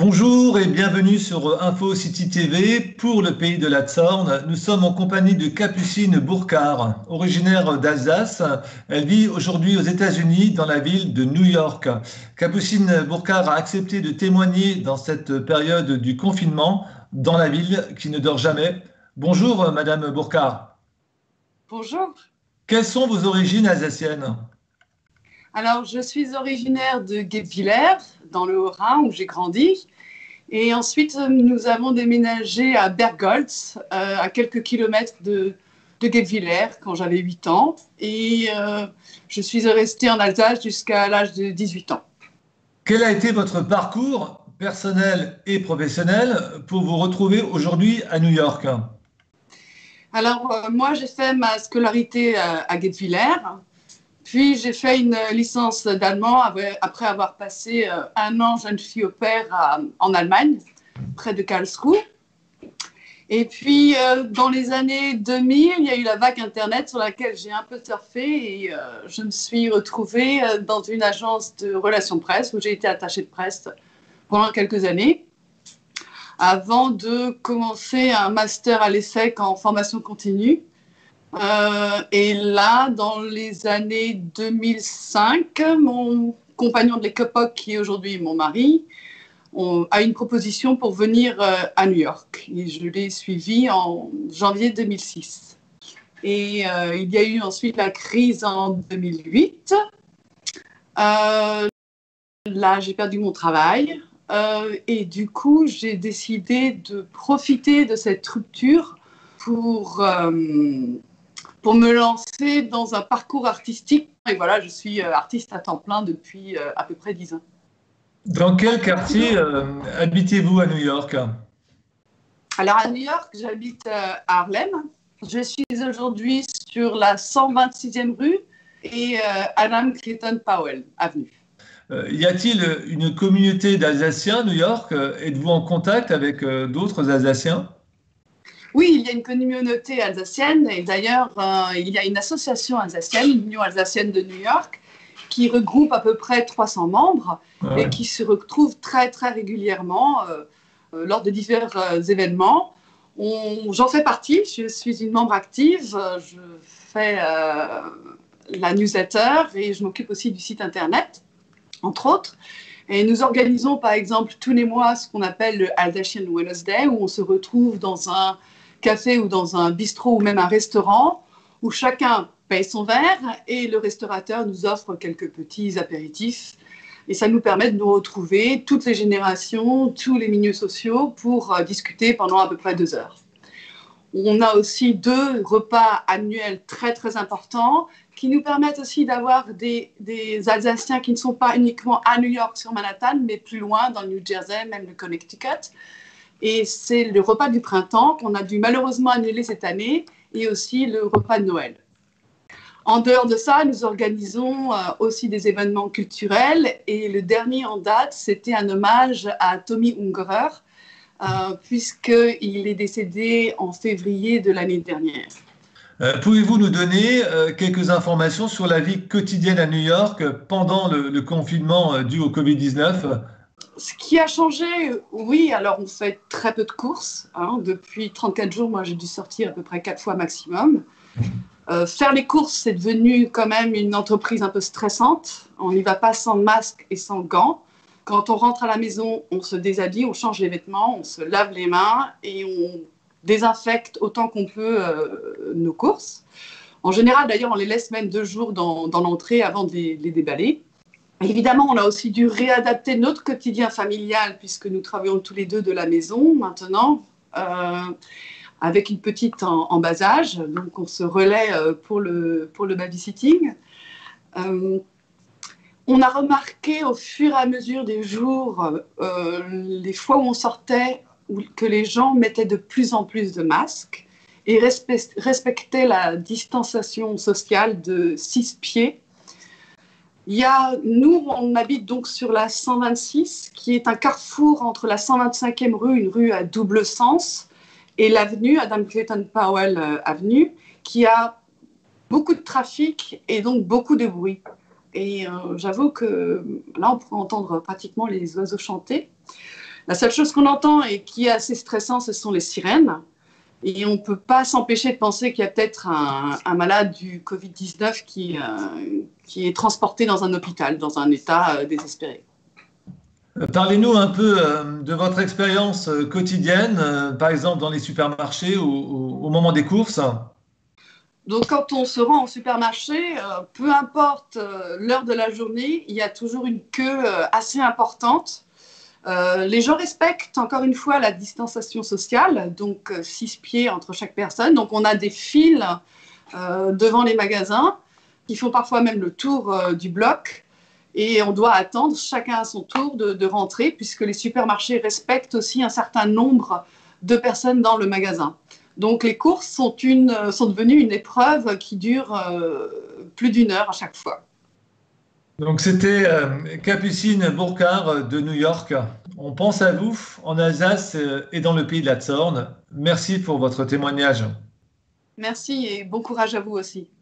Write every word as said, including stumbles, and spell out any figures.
Bonjour et bienvenue sur Info City T V pour le pays de la Zorn. Nous sommes en compagnie de Capucine Burkhardt, originaire d'Alsace. Elle vit aujourd'hui aux États-Unis dans la ville de New York. Capucine Burkhardt a accepté de témoigner dans cette période du confinement dans la ville qui ne dort jamais. Bonjour Madame Burkhardt. Bonjour. Quelles sont vos origines alsaciennes? Alors, je suis originaire de Guebwiller, dans le Haut-Rhin, où j'ai grandi. Et ensuite, nous avons déménagé à Bergholz, euh, à quelques kilomètres de, de Guebwiller, quand j'avais huit ans. Et euh, je suis restée en Alsace jusqu'à l'âge de dix-huit ans. Quel a été votre parcours personnel et professionnel pour vous retrouver aujourd'hui à New York? Alors, euh, moi, j'ai fait ma scolarité à, à Guebwiller. Puis, j'ai fait une licence d'allemand après avoir passé un an jeune fille au pair à, en Allemagne, près de Karlsruhe. Et puis, euh, dans les années deux mille, il y a eu la vague Internet sur laquelle j'ai un peu surfé et euh, je me suis retrouvée dans une agence de relations presse où j'ai été attachée de presse pendant quelques années avant de commencer un master à l'ESSEC en formation continue. Euh, et là, dans les années deux mille cinq, mon compagnon de l'époque, qui est aujourd'hui mon mari, on a une proposition pour venir euh, à New York. Et je l'ai suivi en janvier deux mille six. Et euh, il y a eu ensuite la crise en deux mille huit. Euh, là, j'ai perdu mon travail. Euh, et du coup, j'ai décidé de profiter de cette rupture pour... Euh, pour me lancer dans un parcours artistique. Et voilà, je suis artiste à temps plein depuis euh, à peu près dix ans. Dans quel quartier euh, habitez-vous à New York? Alors à New York, j'habite euh, à Harlem. Je suis aujourd'hui sur la cent vingt-sixième rue et euh, Adam Clayton Powell avenue. Euh, y a-t-il une communauté d'Alsaciens à New York? Êtes-vous en contact avec euh, d'autres Alsaciens? Oui, il y a une communauté alsacienne et d'ailleurs, euh, il y a une association alsacienne, l'Union alsacienne de New York, qui regroupe à peu près trois cents membres Ouais. et qui se retrouvent très, très régulièrement euh, euh, lors de divers euh, événements. On, j'en fais partie, je suis une membre active, je fais euh, la newsletter et je m'occupe aussi du site internet, entre autres. Et nous organisons par exemple tous les mois ce qu'on appelle le Alsatian Wednesday, où on se retrouve dans un café ou dans un bistrot ou même un restaurant, où chacun paye son verre et le restaurateur nous offre quelques petits apéritifs. Et ça nous permet de nous retrouver, toutes les générations, tous les milieux sociaux, pour euh, discuter pendant à peu près deux heures. On a aussi deux repas annuels très, très importants qui nous permettent aussi d'avoir des, des Alsaciens qui ne sont pas uniquement à New York sur Manhattan, mais plus loin dans le New Jersey, même le Connecticut. Et c'est le repas du printemps qu'on a dû malheureusement annuler cette année et aussi le repas de Noël. En dehors de ça, nous organisons euh, aussi des événements culturels et le dernier en date, c'était un hommage à Tommy Ungerer, euh, puisqu'il est décédé en février de l'année dernière. Euh, pouvez-vous nous donner euh, quelques informations sur la vie quotidienne à New York pendant le, le confinement euh, dû au covid dix-neuf? Ce qui a changé, oui, alors on fait très peu de courses. Hein. Depuis trente-quatre jours, moi j'ai dû sortir à peu près quatre fois maximum. Euh, faire les courses, c'est devenu quand même une entreprise un peu stressante. On n'y va pas sans masque et sans gants. Quand on rentre à la maison, on se déshabille, on change les vêtements, on se lave les mains et on désinfecte autant qu'on peut euh, nos courses. En général, d'ailleurs, on les laisse même deux jours dans, dans l'entrée avant de les, les déballer. Évidemment, on a aussi dû réadapter notre quotidien familial puisque nous travaillons tous les deux de la maison maintenant. Euh, avec une petite en, en bas âge, donc on se relaie pour le, pour le babysitting. Euh, on a remarqué au fur et à mesure des jours, euh, les fois où on sortait, que les gens mettaient de plus en plus de masques et respectaient la distanciation sociale de six pieds. Il y a, nous, on habite donc sur la cent vingt-six, qui est un carrefour entre la cent vingt-cinquième rue, une rue à double sens, et l'avenue, Adam Clayton Powell euh, Avenue, qui a beaucoup de trafic et donc beaucoup de bruit. Et euh, j'avoue que là, on pourrait entendre pratiquement les oiseaux chanter. La seule chose qu'on entend et qui est assez stressant, ce sont les sirènes. Et on ne peut pas s'empêcher de penser qu'il y a peut-être un, un malade du covid dix-neuf qui, euh, qui est transporté dans un hôpital, dans un état euh, désespéré. Parlez-nous un peu euh, de votre expérience euh, quotidienne, euh, par exemple dans les supermarchés ou, ou au moment des courses. Donc, quand on se rend au supermarché, euh, peu importe euh, l'heure de la journée, il y a toujours une queue euh, assez importante. Euh, les gens respectent encore une fois la distanciation sociale, donc euh, six pieds entre chaque personne. Donc, on a des files euh, devant les magasins qui font parfois même le tour euh, du bloc. Et on doit attendre chacun à son tour de, de rentrer, puisque les supermarchés respectent aussi un certain nombre de personnes dans le magasin. Donc les courses sont, une, sont devenues une épreuve qui dure euh, plus d'une heure à chaque fois. Donc c'était euh, Capucine Burckhardt de New York. On pense à vous en Alsace euh, et dans le pays de la Zorn. Merci pour votre témoignage. Merci et bon courage à vous aussi.